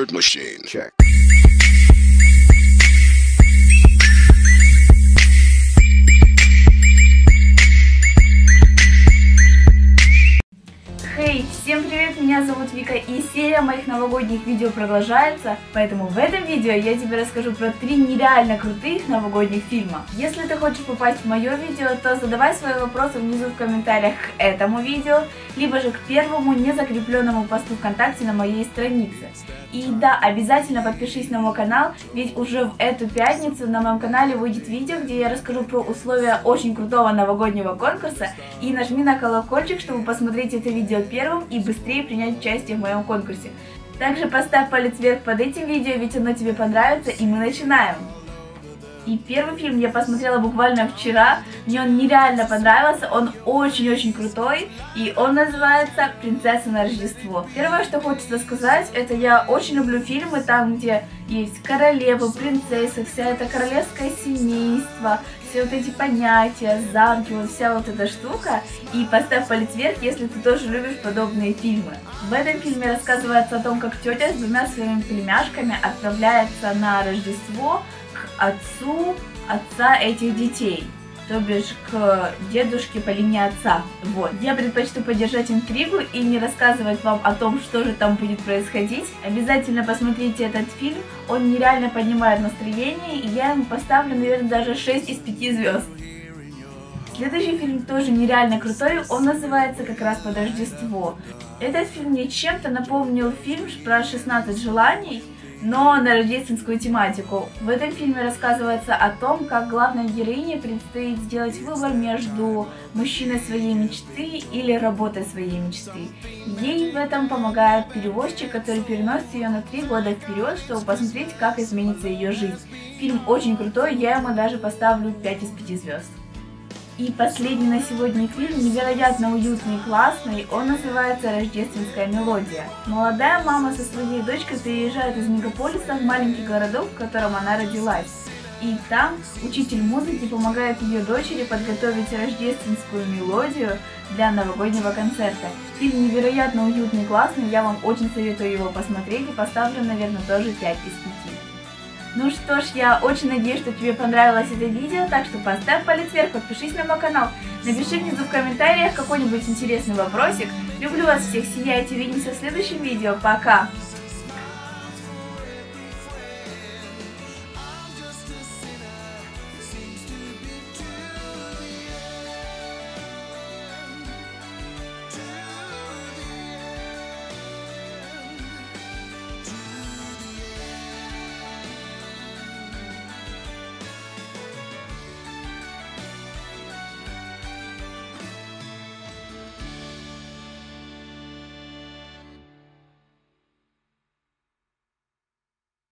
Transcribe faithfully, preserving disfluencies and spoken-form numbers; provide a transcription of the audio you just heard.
Word machine. Check. Хей, всем привет, меня зовут Вика, и серия моих новогодних видео продолжается, поэтому в этом видео я тебе расскажу про три нереально крутых новогодних фильма. Если ты хочешь попасть в мое видео, то задавай свои вопросы внизу в комментариях к этому видео, либо же к первому незакрепленному посту ВКонтакте на моей странице. И да, обязательно подпишись на мой канал, ведь уже в эту пятницу на моем канале выйдет видео, где я расскажу про условия очень крутого новогоднего конкурса, и нажми на колокольчик, чтобы посмотреть это видео первым и быстрее принять участие в моем конкурсе. Также поставь палец вверх под этим видео, ведь оно тебе понравится, и мы начинаем! И первый фильм я посмотрела буквально вчера, мне он нереально понравился, он очень-очень крутой, и он называется «Принцесса на Рождество». Первое, что хочется сказать, это я очень люблю фильмы там, где есть королева, принцесса, вся эта королевское семейство, все вот эти понятия, замки, вот вся вот эта штука. И поставь палец вверх, если ты тоже любишь подобные фильмы. В этом фильме рассказывается о том, как тетя с двумя своими племяшками отправляется на Рождество к отцу отца этих детей, то бишь к дедушке по линии отца. Вот. Я предпочту поддержать интригу и не рассказывать вам о том, что же там будет происходить. Обязательно посмотрите этот фильм, он нереально поднимает настроение, и я ему поставлю, наверное, даже шесть из пяти звезд. Следующий фильм тоже нереально крутой, он называется как раз «Под Рождество». Этот фильм мне чем-то напомнил фильм про шестнадцать желаний, но на рождественскую тематику. В этом фильме рассказывается о том, как главной героине предстоит сделать выбор между мужчиной своей мечты или работой своей мечты. Ей в этом помогает перевозчик, который переносит ее на три года вперед, чтобы посмотреть, как изменится ее жизнь. Фильм очень крутой, я ему даже поставлю пять из пяти звезд. И последний на сегодня фильм невероятно уютный и классный, он называется «Рождественская мелодия». Молодая мама со своей дочкой переезжает из мегаполиса в маленький городок, в котором она родилась. И там учитель музыки помогает ее дочери подготовить рождественскую мелодию для новогоднего концерта. Фильм невероятно уютный и классный, я вам очень советую его посмотреть и поставлю, наверное, тоже пять из пяти. Ну что ж, я очень надеюсь, что тебе понравилось это видео, так что поставь палец вверх, подпишись на мой канал, напиши внизу в комментариях какой-нибудь интересный вопросик. Люблю вас всех, сияйте, увидимся в следующем видео, пока!